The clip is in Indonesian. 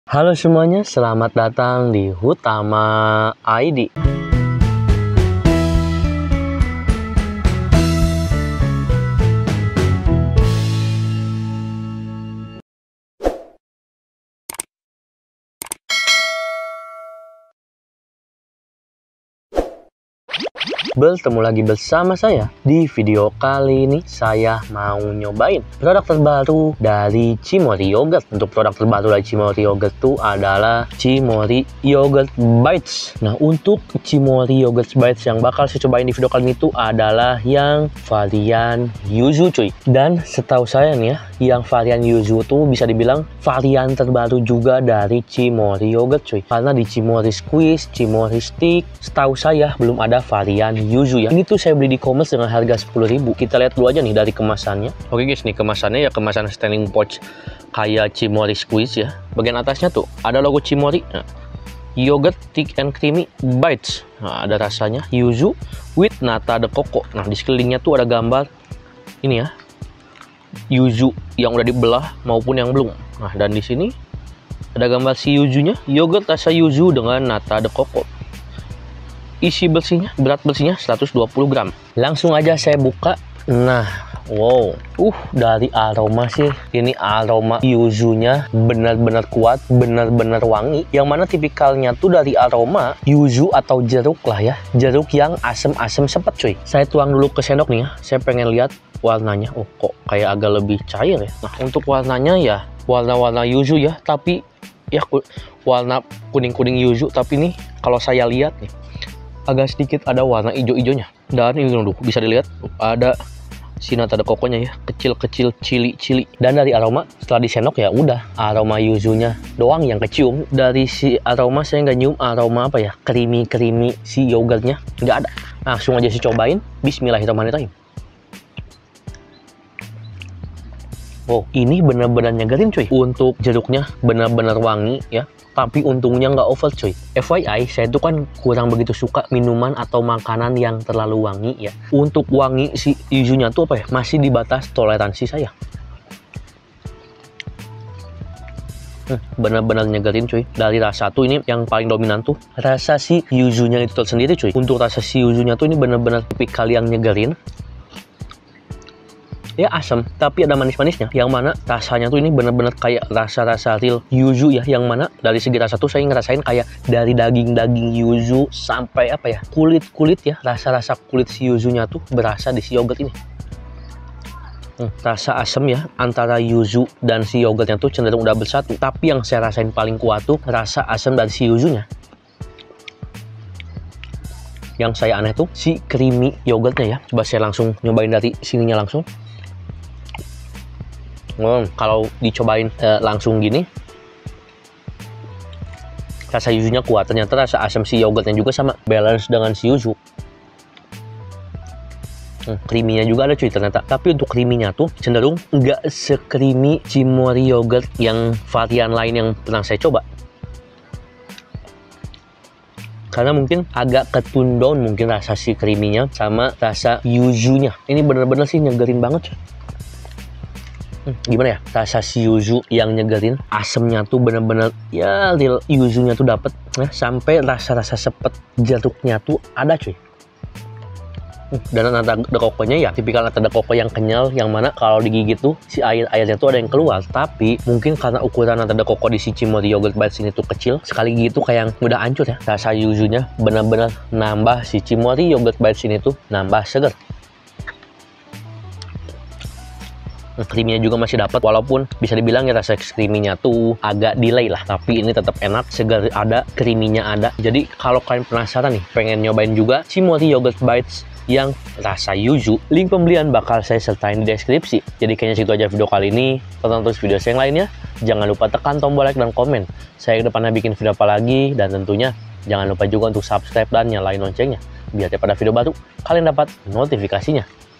Halo semuanya, selamat datang di Hutama ID. Bertemu lagi bersama saya. Di video kali ini saya mau nyobain produk terbaru dari Cimory Yogurt. Untuk produk terbaru dari Cimory Yogurt itu adalah Cimory Yogurt Bites. Nah, untuk Cimory Yogurt Bites yang bakal saya cobain di video kali ini itu adalah yang varian yuzu cuy. Dan setahu saya nih ya, yang varian yuzu itu bisa dibilang varian terbaru juga dari Cimory Yogurt cuy. Karena di Cimory Squeeze, Cimory Stick, setahu saya belum ada varian yuzu ya. Ini tuh saya beli di e-commerce dengan harga 10.000. Kita lihat dulu aja nih dari kemasannya. Oke guys, nih kemasannya ya kemasan standing pouch kayak Cimory Squeeze ya. Bagian atasnya tuh ada logo Cimory. Nah, Yogurt Thick and Creamy Bites. Nah, ada rasanya yuzu with nata de coco. Nah, di sekelilingnya tuh ada gambar ini ya, yuzu yang udah dibelah maupun yang belum. Nah, dan di sini ada gambar si yuzunya, yogurt rasa yuzu dengan nata de coco. Isi bersihnya, berat bersihnya 120 gram. Langsung aja saya buka. Nah, wow, dari aroma sih, ini aroma yuzunya benar-benar kuat, benar-benar wangi. Yang mana tipikalnya tuh dari aroma yuzu atau jeruk lah ya, jeruk yang asem-asem sepet cuy. Saya tuang dulu ke sendok nih ya, saya pengen lihat warnanya. Oh, kok kayak agak lebih cair ya. Nah, untuk warnanya ya warna-warna yuzu ya, tapi ya warna kuning-kuning yuzu. Tapi nih kalau saya lihat nih, agak sedikit ada warna hijau-hijaunya. Dan ini dulu bisa dilihat ada si nata de coconya ya, kecil-kecil, cili-cili. Dan dari aroma setelah disendok ya udah aroma yuzunya doang yang kecium. Dari si aroma saya nggak nyium aroma apa ya, creamy si yogurtnya nggak ada. Langsung aja sih cobain. Bismillahirrahmanirrahim. Oh, ini benar-benar nyegerin cuy. Untuk jeruknya benar-benar wangi ya, tapi untungnya nggak over cuy. FYI, saya tuh kan kurang begitu suka minuman atau makanan yang terlalu wangi ya. Untuk wangi si yuzunya tuh apa ya, masih di batas toleransi saya. Benar-benar nyegerin cuy. Dari rasa tuh ini yang paling dominan tuh rasa si yuzunya itu tersendiri cuy. Untuk rasa si yuzunya tuh ini benar-benar tipikal yang nyegerin. Ya asam, tapi ada manis-manisnya. Yang mana rasanya tuh ini bener-bener kayak rasa-rasa real yuzu ya. Yang mana dari segi rasa tuh saya ngerasain kayak dari daging-daging yuzu sampai apa ya, kulit-kulit ya. Rasa-rasa kulit si yuzunya tuh berasa di si yogurt ini. Rasa asam ya antara yuzu dan si yogurtnya tuh cenderung udah bersatu. Tapi yang saya rasain paling kuat tuh rasa asam dari si yuzunya. Yang saya aneh tuh si creamy yogurtnya ya. Coba saya langsung nyobain dari sininya langsung. Kalau dicobain langsung gini, rasa yuzunya kuat. Ternyata rasa asam si yogurtnya juga sama, balance dengan si yuzu. Creamy-nya juga ada cuy ternyata. Tapi untuk creamy-nya tuh cenderung nggak se-creamy Cimory Yogurt yang varian lain yang pernah saya coba. Karena mungkin agak ketune down mungkin rasa si creamy-nya sama rasa yuzunya. Ini bener-bener sih nyegerin banget cuy. Gimana ya, rasa si yuzu yang nyegerin, asemnya tuh bener-bener ya real yuzunya tuh dapet ya, sampai rasa-rasa sepet jeruknya tuh ada cuy. Dan nata de coconya ya tipikal nata de coco yang kenyal, yang mana kalau digigit tuh si airnya tuh ada yang keluar. Tapi mungkin karena ukuran nata de coco di si Cimory Yogurt Bites ini tuh kecil, sekali gigit tuh kayak udah hancur ya. Rasa yuzunya bener-bener nambah si Cimory Yogurt Bites ini tuh nambah seger. Creamy-nya juga masih dapat, walaupun bisa dibilang ya rasa creamy-nya tuh agak delay lah, tapi ini tetap enak, segar ada, creamy-nya ada. Jadi kalau kalian penasaran nih, pengen nyobain juga Cimory Yogurt Bites yang rasa yuzu, link pembelian bakal saya sertain di deskripsi. Jadi kayaknya situ aja video kali ini. Tonton terus video saya yang lainnya. Jangan lupa tekan tombol like dan komen. Saya ke depannya bikin video apa lagi, dan tentunya jangan lupa juga untuk subscribe dan nyalain loncengnya biar pada video baru kalian dapat notifikasinya.